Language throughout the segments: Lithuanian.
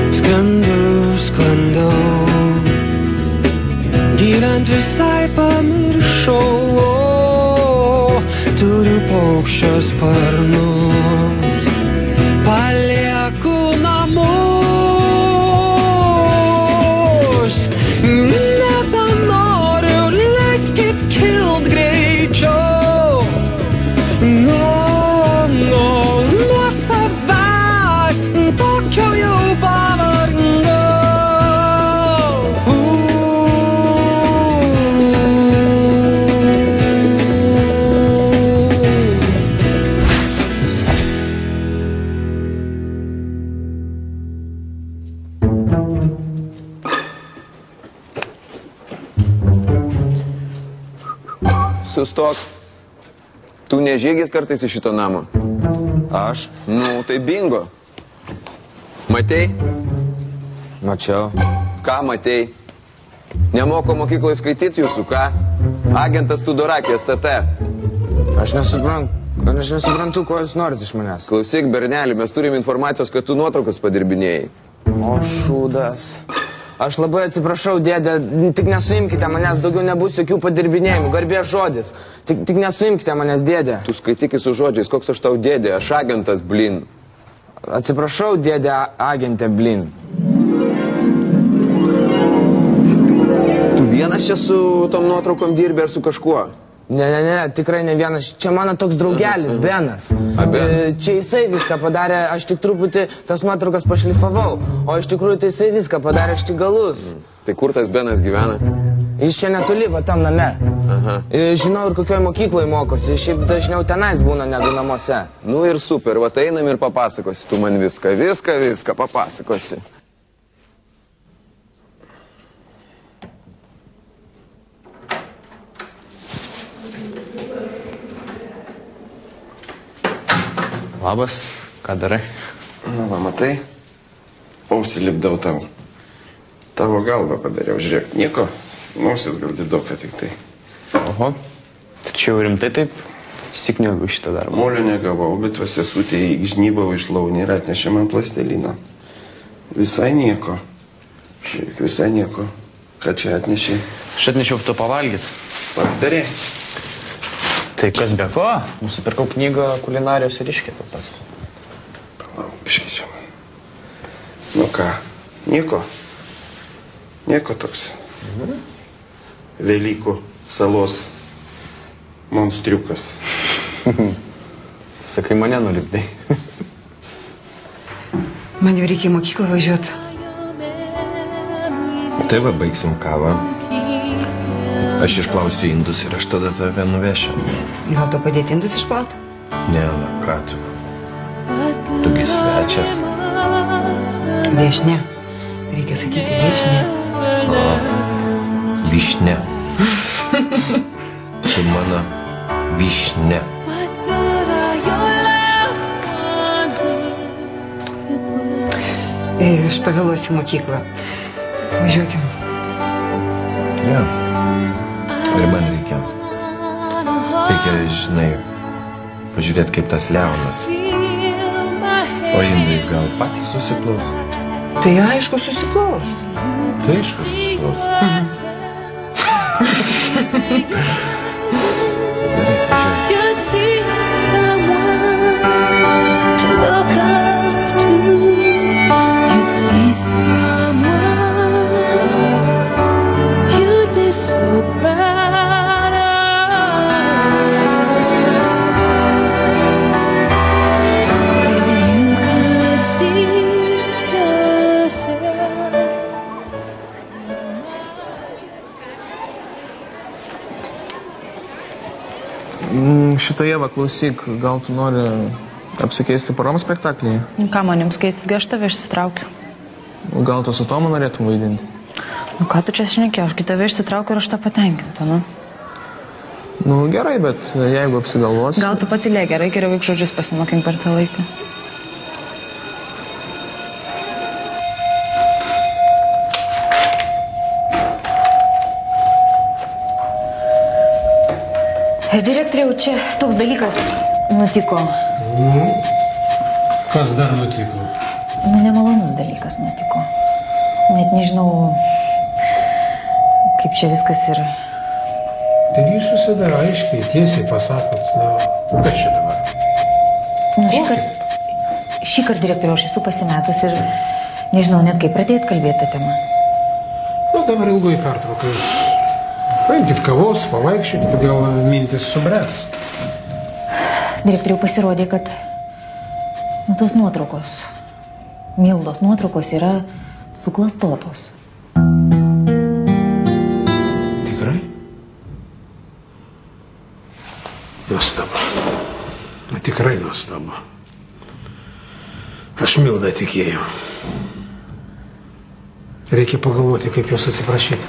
Sklandau, gyvent visai pamiršau, turiu paukščio sparnus, palieku namus, nebenoriu, leiskit kilt greičiau, nuo savęs tokio jau pavargau. Sustok. Tu nežygis kartais iš šito namo? Aš? Nu, tai bingo. Matei? Mačiau. Ką matei? Nemoko mokykloje skaityti jūsų, ką? Agentas Tudorakės, STT. Aš nesuprantu, ko jūs norit iš manęs. Klausyk, berneli, mes turim informacijos, kad tu nuotraukas padirbinėjai. O šūdas. Aš labai atsiprašau, dėdė, tik nesuimkite manęs, daugiau nebus jokių padirbinėjimų, garbės žodis. Tik nesuimkite manęs, dėdė. Tu skaitykis su žodžiais, koks aš tau dėdė, aš agentas, blin. Atsiprašau, dėdė, agentė, blin. Tu vienas čia su tom nuotraukom dirbi ar su kažkuo? Ne, tikrai ne vienas. Čia mano toks draugelis, Benas. Benas. Čia jisai viską padarė, aš tik truputį tas nuotraukas pašlifavau. O iš tikrųjų tai jisai viską padarė, aš tik galus. Tai kur tas Benas gyvena? Jis čia netoli, va tam name. Aha. Žinau ir kokioje mokykloje mokosi, šiaip dažniau tenais būna negu namuose. Nu ir super, va einam ir papasakosi tu man viską papasakosi. Labas, ką darai? Nu, va, matai, užsilipdau tau. Tavo galvą padariau, žiūrėk, nieko, nusis gal didoka tik tai. Oho, tai čia jau rimtai taip sikniuogiu šitą darbą. Molio negavau, bet va sesutė įžnybau iš launį ir atnešė man plasteliną. Visai nieko. Žiūrėk, visai nieko. Ką čia atnešė? Aš atnešiau to pavalgyt. Pats darė. Tai kas be ko? Nusipirkau knygą kulinarijos ir iškėpiau pats. Palauk, biškį čia man. Nu ką, nieko? Nieko toks. Velykų salos monstriukas. Sakai, mane nulipdai. Man jau reikia į mokyklą važiuoti. Tai va, baigsim kavą. Aš išplausiu indus ir aš tada tave nuvešiu. Gal to padėti indus išplauti? Ne, na ką tu. Tugi svečias. Viešne. Reikia sakyti viešne. O, višne. Tu mano višne. Aš pavėluosiu mokyklą. Važiuokim. Ja. Ir man reikia, žinai, pažiūrėti, kaip tas Leonas. O indai gal patys susiplaus? Tai aišku susiplaus. Tai aišku susiplaus. Gerai, Šitoje, va, klausyk, gal tu nori apsikeisti porom spektaklyje? Ką man jums keistis, aš tave išsitraukiu. Gal tu su Tomu norėtum vaidinti? Nu ką tu čia šnekė, ašgi tave išsitraukiu ir aš tą patenkinta, nu? Nu gerai, bet jeigu apsigalvos... Gal tu patylė, gerai, geriau veik žodžius pasimokink per tą laiką. Direktoriau, čia toks dalykas nutiko. Kas dar nutiko? Nu, nemalonus dalykas nutiko. Net nežinau, kaip čia viskas yra. Taigi jūs visada aiškiai, tiesiai pasakot, kas čia dabar? Šį kartą, direktoriau, aš esu pasimetus ir nežinau net kaip pradėti kalbėti tą temą. Dabar ilgai pertraukai. Paimkit kavos, pavaikščiokit, gal mintis subręs. Direktoriau, pasirodė, kad tos nuotraukos, Mildos nuotraukos yra suklastotos. Tikrai? Nuostabu. Tikrai nuostabu. Aš Mildą tikėjau. Reikia pagalvoti, kaip jos atsiprašyti.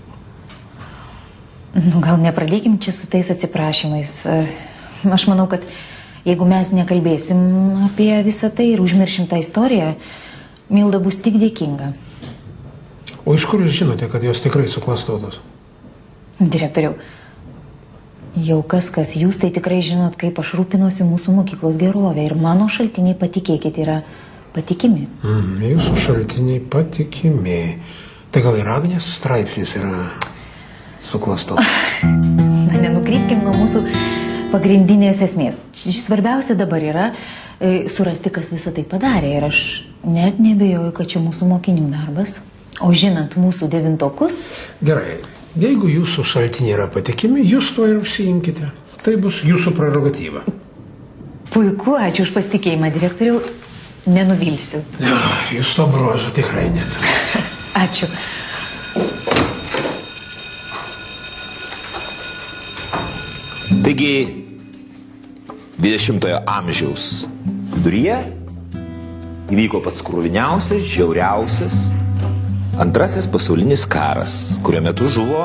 Gal nepradėkim čia su tais atsiprašymais. Aš manau, kad jeigu mes nekalbėsim apie visą tai ir užmiršim tą istoriją, Milda bus tik dėkinga. O iš kur jūs žinote, kad jos tikrai suklastotos? Direktoriau, jau kas jūs tai tikrai žinot, kaip aš rūpinuosi mūsų mokyklos gerovę ir mano šaltiniai, patikėkit, yra patikimi. Jūsų šaltiniai patikimi. Tai gal ir Agnės straipsnis yra suklastotas? Nenukrypkim nuo mūsų pagrindinės esmės. Svarbiausia dabar yra surasti, kas visą tai padarė. Ir aš net nebejoju, kad čia mūsų mokinių darbas. O žinant mūsų devintokus... Gerai. Jeigu jūsų šaltiniai yra patikimi, jūs to ir užsiimkite. Tai bus jūsų prerogatyva. Puiku, ačiū už pasitikėjimą, direktoriau. Nenuvilsiu. Ja, jūs to bruožo tikrai net. Ačiū. Taigi, 20-ojo amžiaus viduryje įvyko pats kruviniausias, žiauriausias antrasis pasaulinis karas, kurio metu žuvo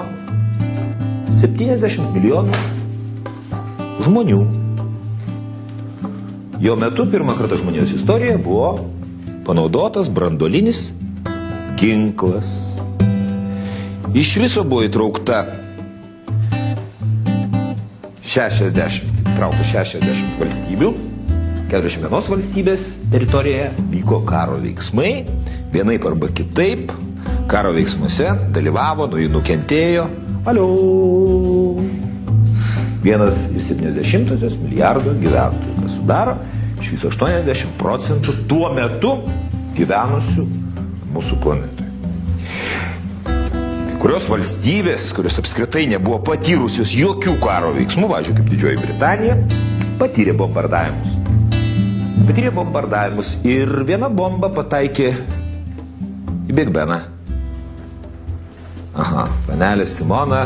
70 milijonų žmonių. Jo metu pirmą kartą žmonijos istorijoje buvo panaudotas branduolinis ginklas. Iš viso buvo įtraukta 60 valstybių, 41 valstybės teritorijoje vyko karo veiksmai, vienaip arba kitaip. Karo veiksmuose dalyvavo, nuo jų nukentėjo 1,70 milijardo gyventojų. Tas sudaro iš viso 80% tuo metu gyvenusių mūsų planetoje. Kurios valstybės, kurios apskritai nebuvo patyrusios jokių karo veiksmų, važiuoju, kaip Didžioji Britanija, patyrė bombardavimus. Patyrė bombardavimus ir viena bomba pataikė į Big Beną. Panelė Simona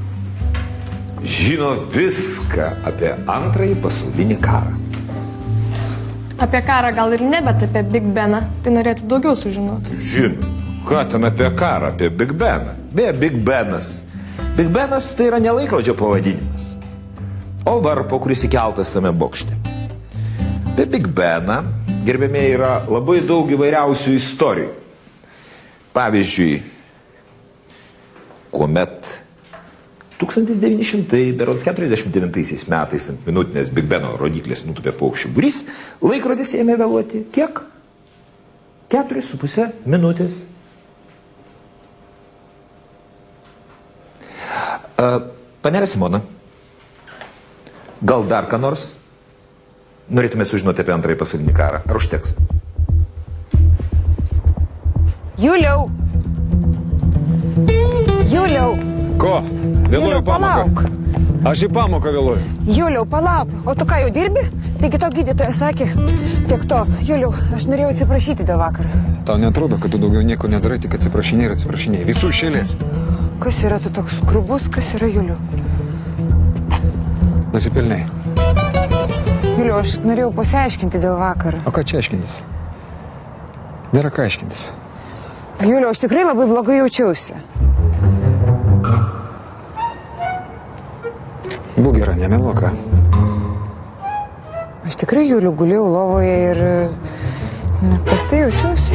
žino viską apie antrąjį pasaulinį karą. Apie karą gal ir ne, bet apie Big Beną tai norėtų daugiau sužinoti. Žinau. Ką ten apie karą, apie Big Beną? Beje, Big Benas. Big Benas tai yra ne laikrodžio pavadinimas, o varpo, kuris įkeltas tame bokšte. Apie Big Beną, gerbėmėjai, yra labai daug įvairiausių istorijų. Pavyzdžiui, kuomet 1949 metais ant minutinės Big Beno rodiklės nutupė paukščių būrys, laikrodis ėmė vėluoti kiek? 4,5 minutės. Panelė Simona, gal dar ką nors norėtume sužinoti apie antrąjį pasaulinį karą? Ar užteks? Juliau! Juliau! Ko? Vėluoju pamoką. Aš į pamoką vėluoju. Juliau, palauk. O tu ką, jau dirbi? Taigi to gydytojas sakė. Tiek to. Juliau, aš norėjau atsiprašyti dėl vakar. Tau netrodo, kad tu daugiau nieko nedarai, tik atsiprašinėjai ir atsiprašinėjai. Visų iš eilės. Kas yra tu toks grubus, kas yra Juliau? Nusipelnei. Juliau, aš norėjau pasiaiškinti dėl vakar. O ką čia aiškintis? Nėra ką aiškintis. Juliau, aš tikrai labai blogai jaučiausi. Būk gera, nemeluok. Aš tikrai, Juliau, gulėjau lovoje ir prastai jaučiausi.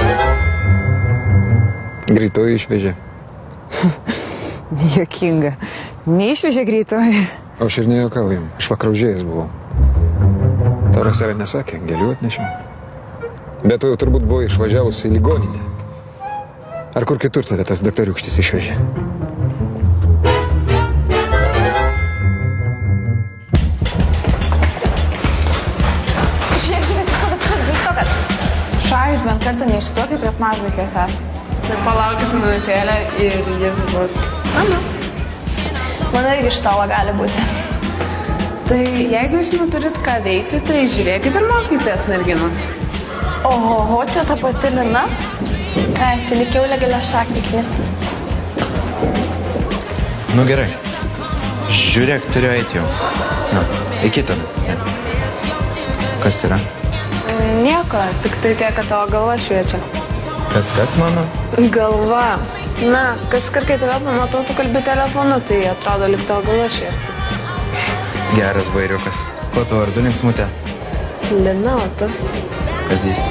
Greitoji išvežė. Nejuokinga. Neišvežė greitoji. Aš ir nejuokauju. Aš vakaraužėjęs buvau. Tau Raselė nesakė, gėlių atnešiau. Bet tu jau turbūt buvai išvažiavusi į ligoninę. Ar kur kitur tave tas daktariukštis išvežė? Šajus bent kartą neištuokit, kad mažvaikės esate. Tai palaukit minutėlę ir jis bus. Man irgi iš tolo gali būti. Tai jeigu jūs neturit ką veikti, tai žiūrėkit ir mokytės merginos. Oho, čia ta pati Lina? Ai, tai likiau legalio šaktiknis. Nu gerai. Žiūrėk, turiu eiti jau. Na, iki tada. Kas yra? Nieko, tik tai tiek, kad tavo galva šviečia. Kas mano? Galva. Na, kas kart, kai tave pamatau, tu kalbi telefonu, tai atrodo, lyg tavo galva šviesti. Geras bairiukas. Kuo tu vardu linksmutė? Lina, o tu? Kazys.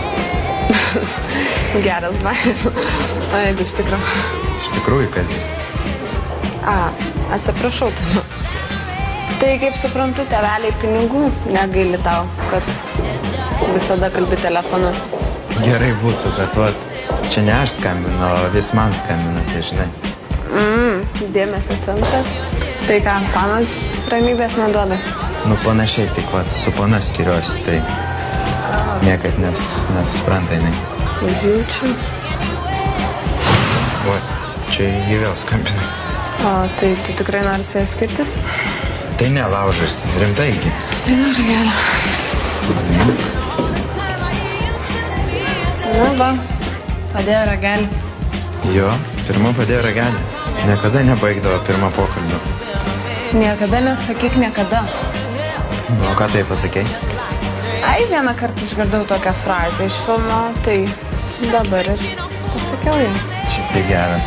Geras bairis. O jeigu iš tikrųjų? Iš tikrųjų Kazys. Atsiprašau tave. Tai kaip suprantu, tėveliai pinigų negaili tau, kad visada kalbi telefonu. Gerai būtų, bet vat, čia ne aš skambinu, o vis man skambina, tai žinai. Dėmesio centras. Tai ką, panas ramybės neduoda? Nu panašiai, tik vat su pana skiriuosi, tai niekad nesupranta jinai. Užjaučiu. O, čia jį vėl skambina. O, tai tu tikrai nori su jais skirtis? Tai nelaužas, rimtaigi. Tai dar gerai. Na va, padėjo ragelį. Jo, pirma padėjo ragelį. Niekada nebaigdavo pirmą pokalbį. Niekada nesakyk niekada. O ką tai pasakei? Ai, vieną kartą išgirdau tokią frazę iš filmo, tai dabar ir pasakiau jį. Šitai geras.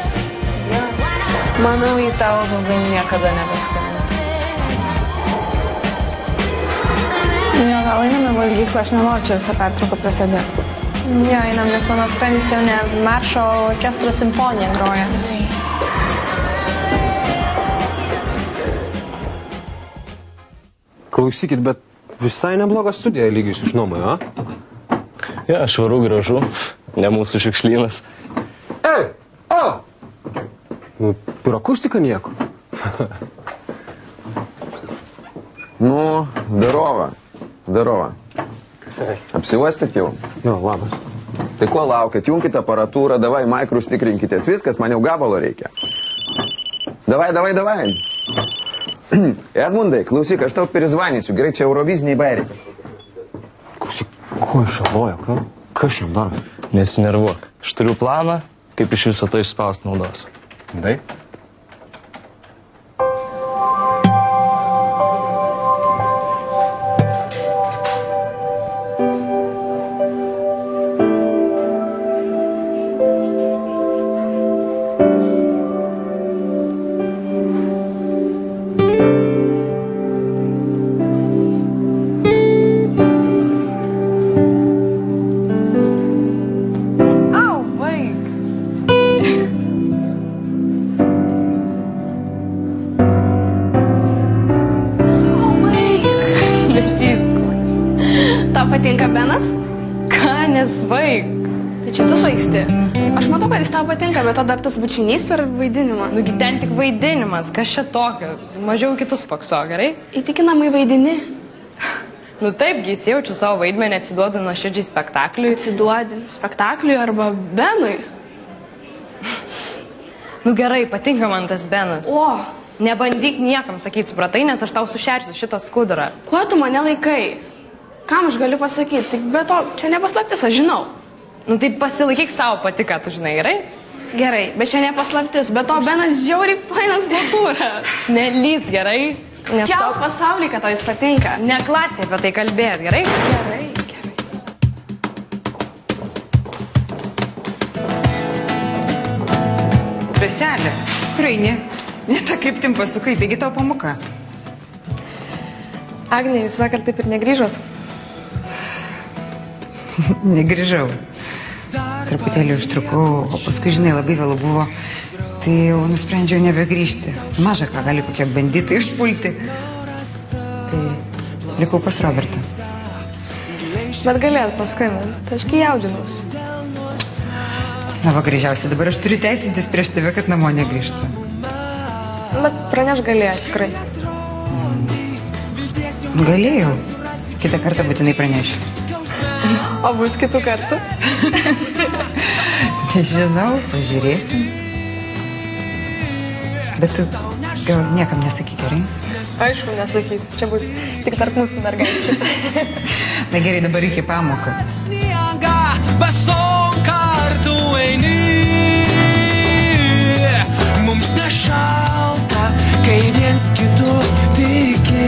Manau, į tavo daugiau niekada nebeskambins. Jo, gal einame valgyklą, aš nenoriu čia visą pertrauką prasidėti. Jo, einam, nes mano skrandis jau ne maršo orkestro simfonija groja. Klausykit, bet visai nebloga studija lygiai jūs išnuomojo, a? Ja, švaru gražu, ne mūsų šiukšlynas. Ei, o! Ir akustika nieko. Ну, здорово. Здорово. Apsiuostit jau? Jo, labas. Tai ko laukit? Junkit aparatūrą, davai maikrus tikrinkitės. Viskas, man jau gabalo reikia. Davai. Edmundai, klausyk, aš tau perizvanysiu. Gerai, čia euroviziniai bairiai. Klausyk, ko iš šalojo? Kas jam daro? Nesinervuok. Aš turiu planą, kaip iš viso to išspaust naudos. Dai? Patinka Benas? Ką, nesvaik? Tai čia tu svaigsti. Aš matau, kad jis tau patinka, bet to dar tas bučinys per vaidinimą. Nugi ten tik vaidinimas, kas čia tokio? Mažiau kitus pakso, gerai? Įtikinamai vaidini. Nu taipgi, įsijaučiu savo vaidmenį, atsiduodu nuoširdžiai spektakliui. Atsiduodi spektakliui arba Benui? Nu gerai, patinka man tas Benas. O! Nebandyk niekam sakyti, supratai, nes aš tau sušersiu šitą skudurą. Kuo tu mane laikai? Kam aš galiu pasakyti? Tik be to, čia nepaslaptis, aš žinau. Nu tai pasilaikyk savo pati, ką tu žinai, gerai? Gerai, bet čia nepaslaptis. Be to, Benas žiauriai fainas bachūras. Nelys, gerai? Skelb pasaulį, kad tau jis patinka. Ne klasė apie tai kalbėt, gerai? Gerai. Raselė, kur eini? Ne tą kryptim pasukai, taigi tau pamoka. Agnė, jūs vakar taip ir negrįžot? Negrįžau. Truputėlį užtrukau, o paskui, žinai, labai vėlu buvo. Tai jau nusprendžiau nebegrįžti. Maža ką gali kokie banditai išpulti. Tai likau pas Robertą. Bet galėjot paskambinti, tai aš kai jaudžinuosi. Na, va, gražiausia, dabar aš turiu teisintis prieš tave, kad namo negrįžtų. Bet praneš galėjo, tikrai. Galėjau. Kitą kartą būtinai pranešiu. O bus kitų kartų? Žinau, pažiūrėsim. Bet tu gal niekam nesakyk, gerai? Aišku, nesakysiu. Čia bus tik tarp mūsų mergaičių. Na gerai, dabar iki pamoką. Kartu eini, mums nešalta, kai viens kitu tiki.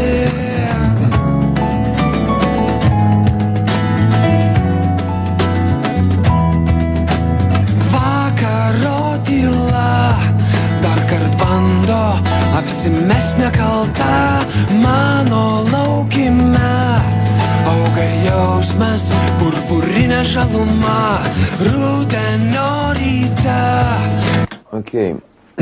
Vakaro tyla dar kart bando apsimest nekalta mano laukime. Auga jausmas, purpurinė žaluma, rudenio ryte. Okei.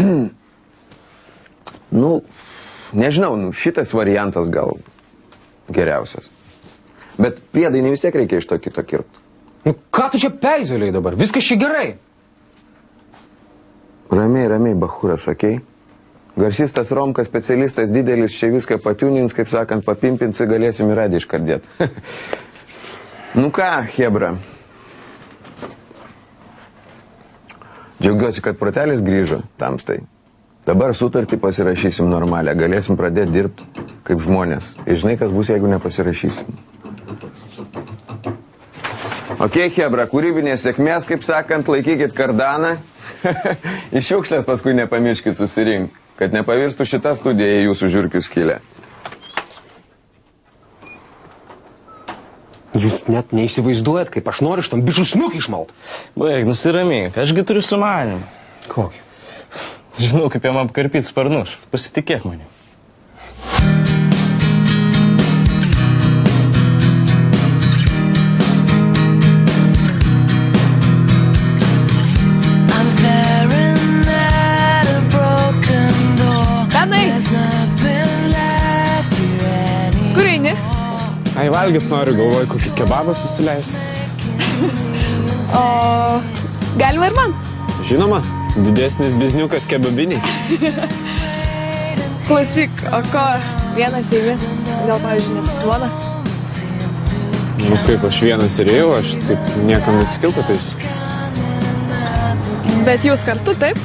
Nežinau, šitas variantas gal geriausias. Bet pėdainį vis tiek reikia iš to kito kirpti. Ką tu čia peizoliai dabar? Viskas čia gerai. Ramiai, bachūras, okei? Garsistas, Romkas, specialistas, didelis, čia viską patiunins, kaip sakant, papimpinsi, galėsim į radį iškardėti. Nu ką, Hebra. Džiaugiuosi, kad protelis grįžo tamstai. Dabar sutartį pasirašysim normalią, galėsim pradėti dirbti kaip žmonės. Ir žinai, kas bus, jeigu nepasirašysim. Okei, Hebra, kūrybinės sėkmės, kaip sakant, laikykit kardaną. Iš šiukšlės paskui nepamirškit susirinkti, kad nepavirstų šitą studiją į jūsų žiurkių skylę. Jūs net neįsivaizduojat, kaip aš noriu šitam bišų snukį išmalt. Baig, nusiramink, ašgi turiu sumanimą. Kokį? Žinau, kaip jam apkarpyti sparnus. Pasitikėk manim. Ai, valgyt noriu, galvoju, kokį kebabą susileis. O galima ir man? Žinoma, didesnis bizniukas kebabiniai. Klausyk, o ko vienas eini? Gal, pavyzdžiui, nesusivona? Nu kaip, aš vienas ir ėjau, aš taip niekam nesakiau, kad taip. Bet jūs kartu, taip?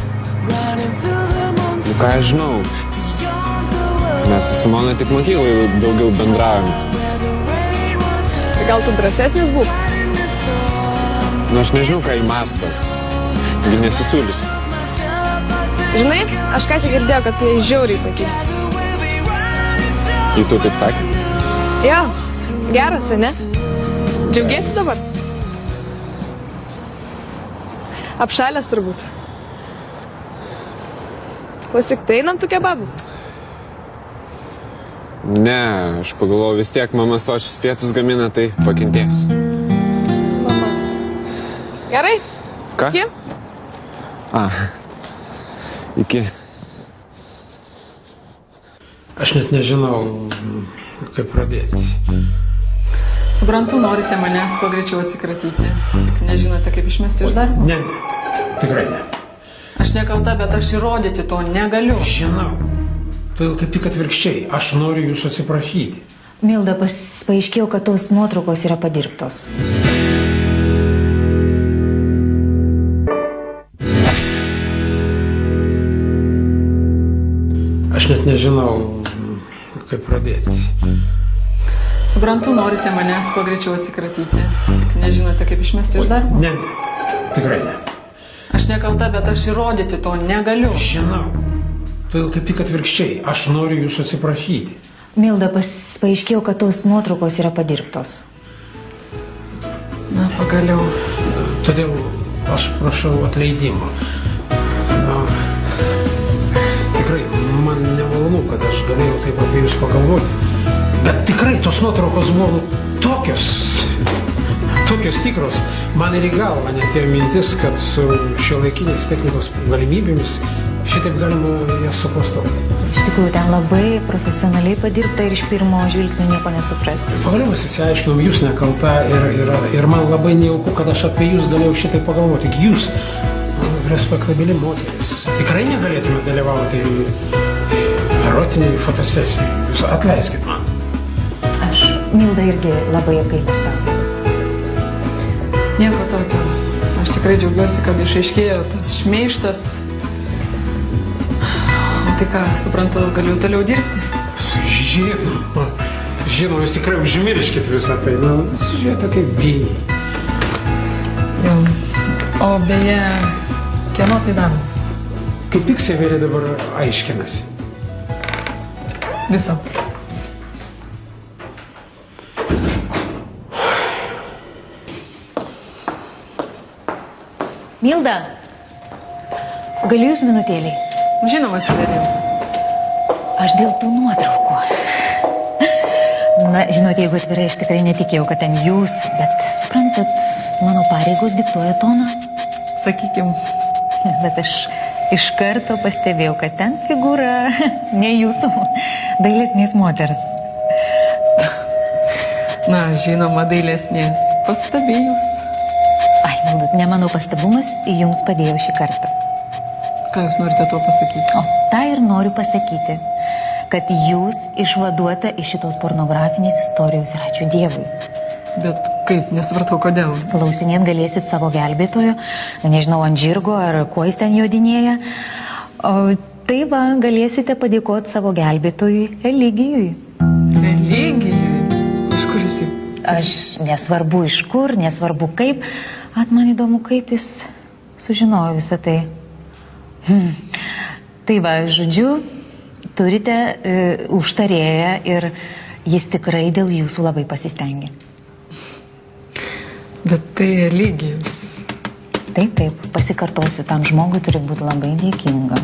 Nu ką aš žinau. Mes su Simona tik mokyklai daugiau bendravom. Gal tu drąsesnis būk? Nu aš nežinau, ką įmasto. Gi nesisiūlysiu. Žinai, aš ką tik girdėjau, kad tu jai žiauriai patinka. Ir tu taip sakė? Jo, geras, ne? Džiaugiesi dabar? Apšalęs turbūt. Klausyk, tai einam tu kebabų? Ne, aš pagalvoju, vis tiek mama sočius pietus gamina, tai pakentėsiu. Mama. Gerai? Ką? Iki? Iki. Aš net nežinau, kaip pradėti. Suprantu, norite manęs kuo greičiau atsikratyti. Tik nežinote, kaip išmesti iš darbo? Ne, tikrai ne. Aš nekalta, bet aš įrodyti to negaliu. Žinau. Todėl kaip tik atvirkščiai, aš noriu jūsų atsiprašyti. Milda, paaiškėjo, kad tos nuotraukos yra padirbtos. Aš net nežinau, kaip pradėti. Suprantu, norite manęs kuo greičiau atsikratyti. Tik nežinote, kaip išmesti iš darbo? Ne, tikrai ne. Aš nekalta, bet aš įrodyti to negaliu. Žinau. Todėl kaip tik atvirkščiai, aš noriu jūsų atsiprašyti. Milda, paaiškėjo, kad tos nuotraukos yra padirbtos. Na, pagaliau. Todėl aš prašau atleidimo. Na, tikrai, man nemalonu, kad aš galėjau taip apie jūs pagalvoti. Bet tikrai tos nuotraukos buvo tokios tikros. Man ir į galvą netėjo mintis, kad su šiuolaikinės technikos galimybėmis šitaip galima jas suklastoti. Iš tikrųjų, ten labai profesionaliai padirbta ir iš pirmo žvilgsnio nieko nesuprasi. Pagaliau mes įsiaiškinom, jūs nekalta ir man labai nejauku, kad aš apie jūs galėjau šitai pagalvoti. Jūs, respektabili moteris, tikrai negalėtume dalyvauti erotiniai fotosesijai. Jūs atleiskit man. Aš Milda irgi labai apgailestauju. Nieko tokio. Aš tikrai džiaugiuosi, kad išaiškėjo tas šmeižtas. O tai ką, suprantu, galiu toliau dirbti? Žinoma, jūs tikrai užmirškit visą tai. Nu, žiūrėt, kaip vėjai. Jau. O beje, kieno tai darbas? Kaip tik Severė dabar aiškinasi. Viso. Milda, galiu jūs minutėlį? Žinoma, Severė. Aš dėl tų nuotraukų. Na, žinot, jeigu atvirai, aš tikrai netikėjau, kad ten jūs, bet suprantat, mano pareigos diktuoja toną. Sakykim. Bet aš iš karto pastebėjau, kad ten figūra ne jūsų, dailesnės moters. Na, žinoma, dailesnės. Pastabėjus. Ai, Milda, ne mano pastabumas jums padėjo šį kartą. Ką jūs norite tuo pasakyti? O, tą ir noriu pasakyti, kad jūs išvaduota iš šitos pornografinės istorijos ir ačiū Dievui. Bet kaip, nesupratau, kodėl? Klausinėt galėsit savo gelbėtojo, nežinau, ant žirgo ar kuo jis ten jodinėja. O tai va, galėsite padėkoti savo gelbėtojui Eligijui. Eligijui? Iš kur jis? Aš nesvarbu iš kur, nesvarbu kaip. Man įdomu, kaip jis sužinojo visą tai. Tai va, žodžiu, turite užtarėją ir jis tikrai dėl jūsų labai pasistengia. Bet tai Eligijus. Taip, pasikartosiu, tam žmogui turi būti labai dėkinga.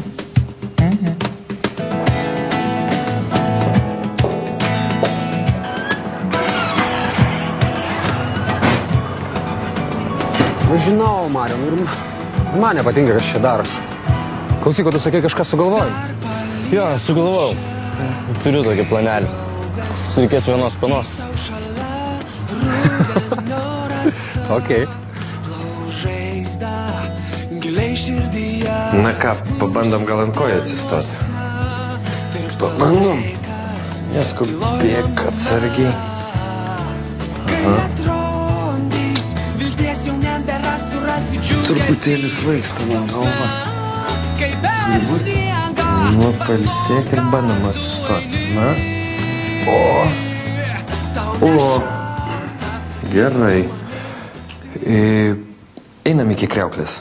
Žinau, Mariau, ir man nepatinka, kas čia darosi. Klausyk, tu sakei, kažką sugalvojai? Jo, sugalvojau. Turiu tokį planelį. Reikės vienos panos. Okei. Na ką, pabandom gal ant koją atsistoti. Pabandom. Neskubėk atsargiai. Aha. Truputėlį svaigsta man galva. Nu, pailsėk ir bandom atsistoti. Na. O. Gerai. Einam iki kriauklės.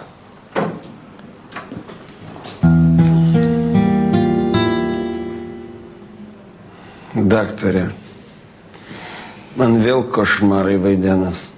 Daktare, man vėl košmarai vaidenas.